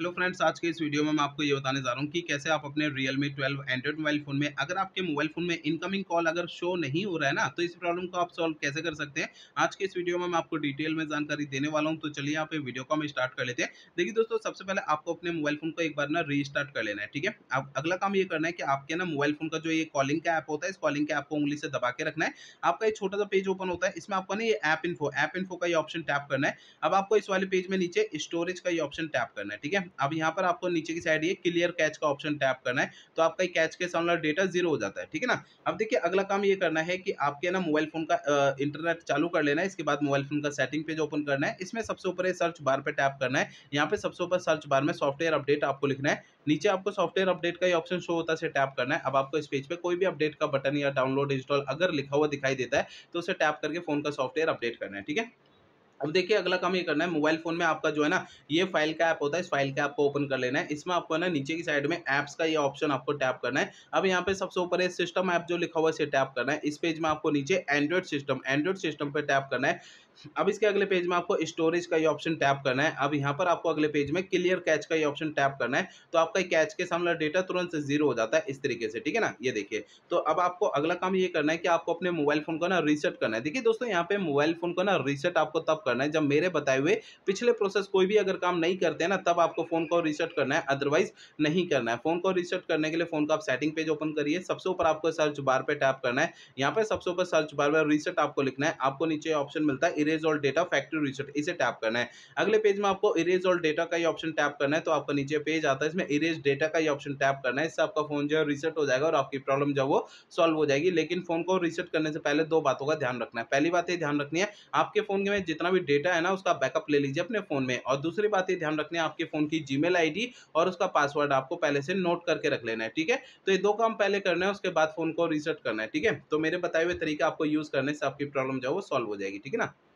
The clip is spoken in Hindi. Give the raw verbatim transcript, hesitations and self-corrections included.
हेलो फ्रेंड्स, आज के इस वीडियो में मैं आपको ये बताने जा रहा हूँ कि कैसे आप अपने Realme twelve Android mobile phone में अगर आपके मोबाइल फ़ोन में इनकमिंग कॉल अगर शो नहीं हो रहा है ना, तो इस प्रॉब्लम को आप सॉल्व कैसे कर सकते हैं। आज के इस वीडियो में मैं आपको डिटेल में जानकारी देने वाला हूँ, तो चलिए यहाँ पे वीडियो को हम स्टार्ट कर लेते हैं। देखिए दोस्तों, सबसे पहले आपको अपने मोबाइल फ़ोन को एक बार ना रीस्टार्ट कर लेना है, ठीक है। अब अगला काम ये करना है कि आपके ना मोबाइल फ़ोन का जो ये कॉलिंग का ऐप होता है, इस कॉलिंग के ऐप को उँगली से दबा के रखना है। आपका एक छोटा सा पेज ओपन होता है, इसमें आपको ना ये ऐप इन्फो ऐप इन्फो का ये ऑप्शन टैप करना है। अब आपको इस वाले पेज में नीचे स्टोरेज का ये ऑप्शन टैप करना है, ठीक है। अब यहाँ पर आपको नीचे की साइड ये क्लियर कैच का ऑप्शन टैप करना है, तो आपका कैच के सामने डेटा जीरो हो जाता है, ठीक है ना। अब देखिए अगला काम ये करना है कि आपके ना मोबाइल फोन का अ, इंटरनेट चालू कर लेना है। इसके बाद मोबाइल फोन का सेटिंग पेज ओपन करना है। इसमें सबसे ऊपर ये सर्च बार पे टैप करना है। यहाँ पे सबसे ऊपर सर्च बार में सॉफ्टवेयर अपडेट आपको लिखना है। नीचे आपको सॉफ्टवेयर अपडेट का ये ऑप्शन शो होता है, इसे टैप करना है। अब आपको इस पेज पे कोई भी अपडेट का बटन या डाउनलोड इंस्टॉल अगर लिखा हुआ दिखाई देता है, तो उसे टैप करके फोन का सॉफ्टवेयर अपडेट करना है, ठीक है। अब देखिए अगला काम ये करना है, मोबाइल फ़ोन में आपका जो है ना ये फाइल का ऐप होता है, इस फाइल के ऐप को ओपन कर लेना है। इसमें आपको ना नीचे की साइड में ऐप्स का ये ऑप्शन आपको टैप करना है। अब यहाँ पे सबसे ऊपर ये सिस्टम ऐप जो लिखा हुआ है इसे टैप करना है। इस पेज में आपको नीचे एंड्रॉइड सिस्टम एंड्रॉइड सिस्टम पे टैप करना है। अब इसके अगले पेज में आपको स्टोरेज का ये ऑप्शन टैप करना है। अब यहाँ पर आपको अगले पेज में क्लियर कैच का ये ऑप्शन टैप करना है, तो आपका कैच के सामने डेटा तुरंत से जीरो हो जाता है इस तरीके से, ठीक है ना। ये देखिए, तो अब आपको अगला काम ये करना है कि आपको अपने मोबाइल फोन को ना रीसेट करना है। देखिए दोस्तों, यहाँ पे मोबाइल फोन को ना रीसेट आपको तब करना है जब मेरे बताए हुए पिछले प्रोसेस कोई भी अगर काम नहीं करते हैं ना, तब आपको फोन को रीसेट करना है, अदरवाइज नहीं करना है। फोन को रीसेट करने के लिए फोन को आप सेटिंग पेज ओपन करिए। सबसे ऊपर आपको सर्च बार पे टैप करना है। यहाँ पे सबसे ऊपर सर्च बार में रीसेट आपको लिखना है। आपको नीचे ऑप्शन मिलता है erase all data factory reset, इसे टैप करना है। अगले पेज में आपको इरेज ऑल डेटा का ये ऑप्शन टैप करना है, तो आपका नीचे पेज आता है, इसमें इरेज डेटा का ये ऑप्शन टैप करना है। इससे आपका फोन जो है रीसेट हो जाएगा और आपकी प्रॉब्लम जो है वो सॉल्व हो जाएगी। लेकिन फोन को रीसेट करने से पहले दो बातों का ध्यान रखना है। पहली बात ये ध्यान रखनी है, आपके फोन में जितना भी डेटा है ना उसका बैकअप ले लीजिए अपने फोन में। और दूसरी बात ये ध्यान रखनी है, आपके फोन की जीमेल आईडी और उसका पासवर्ड आपको पहले से नोट करके रख लेना है, ठीक है। तो ये दो काम पहले करना है, उसके बाद फोन को रीसेट करना है, ठीक है। तो मेरे बताए हुए तरीके आपको यूज करने से आपकी प्रॉब्लम जो है वो सॉल्व हो जाएगी, ठीक है ना।